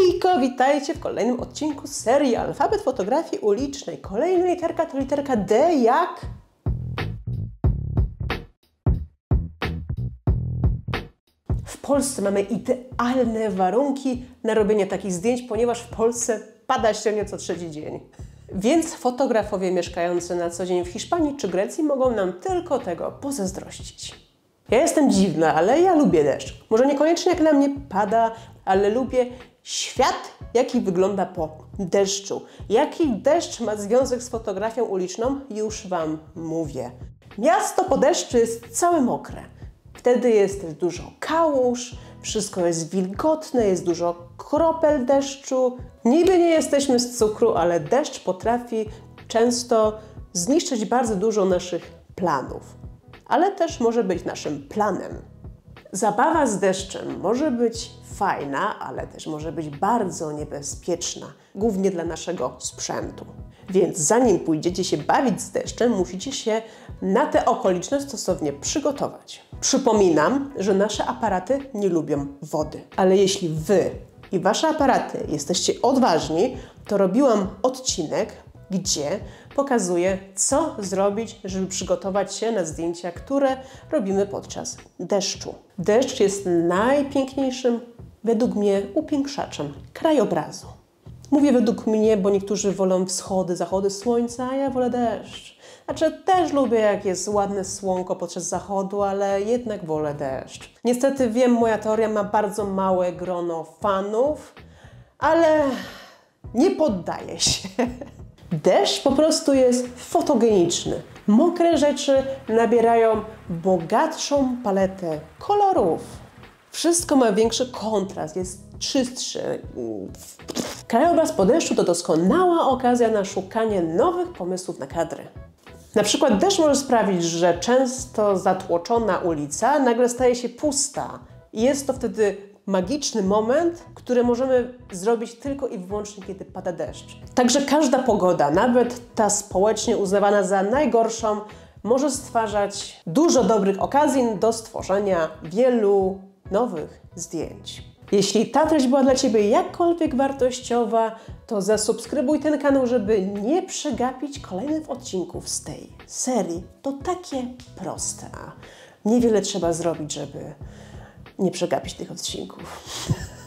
Hejko, witajcie w kolejnym odcinku z serii Alfabet Fotografii Ulicznej. Kolejna literka to literka D jak... W Polsce mamy idealne warunki na robienie takich zdjęć, ponieważ w Polsce pada średnio co trzeci dzień. Więc fotografowie mieszkający na co dzień w Hiszpanii czy Grecji mogą nam tylko tego pozazdrościć. Ja jestem dziwna, ale ja lubię deszcz. Może niekoniecznie jak na mnie pada, ale lubię świat, jaki wygląda po deszczu. Jaki deszcz ma związek z fotografią uliczną, już Wam mówię. Miasto po deszczu jest całe mokre. Wtedy jest też dużo kałuż, wszystko jest wilgotne, jest dużo kropel deszczu. Niby nie jesteśmy z cukru, ale deszcz potrafi często zniszczyć bardzo dużo naszych planów. Ale też może być naszym planem. Zabawa z deszczem może być fajna, ale też może być bardzo niebezpieczna, głównie dla naszego sprzętu. Więc zanim pójdziecie się bawić z deszczem, musicie się na tę okoliczność stosownie przygotować. Przypominam, że nasze aparaty nie lubią wody, ale jeśli Wy i Wasze aparaty jesteście odważni, to robiłam odcinek, gdzie pokazuję, co zrobić, żeby przygotować się na zdjęcia, które robimy podczas deszczu. Deszcz jest najpiękniejszym, według mnie, upiększaczem krajobrazu. Mówię według mnie, bo niektórzy wolą wschody, zachody słońca, a ja wolę deszcz. Znaczy, też lubię, jak jest ładne słonko podczas zachodu, ale jednak wolę deszcz. Niestety wiem, moja teoria ma bardzo małe grono fanów, ale nie poddaję się. Deszcz po prostu jest fotogeniczny. Mokre rzeczy nabierają bogatszą paletę kolorów. Wszystko ma większy kontrast, jest czystszy. Krajobraz po deszczu to doskonała okazja na szukanie nowych pomysłów na kadry. Na przykład deszcz może sprawić, że często zatłoczona ulica nagle staje się pusta. I jest to wtedy magiczny moment, który możemy zrobić tylko i wyłącznie, kiedy pada deszcz. Także każda pogoda, nawet ta społecznie uznawana za najgorszą, może stwarzać dużo dobrych okazji do stworzenia wielu nowych zdjęć. Jeśli ta treść była dla Ciebie jakkolwiek wartościowa, to zasubskrybuj ten kanał, żeby nie przegapić kolejnych odcinków z tej serii. To takie proste. Niewiele trzeba zrobić, żeby nie przegapić tych odcinków.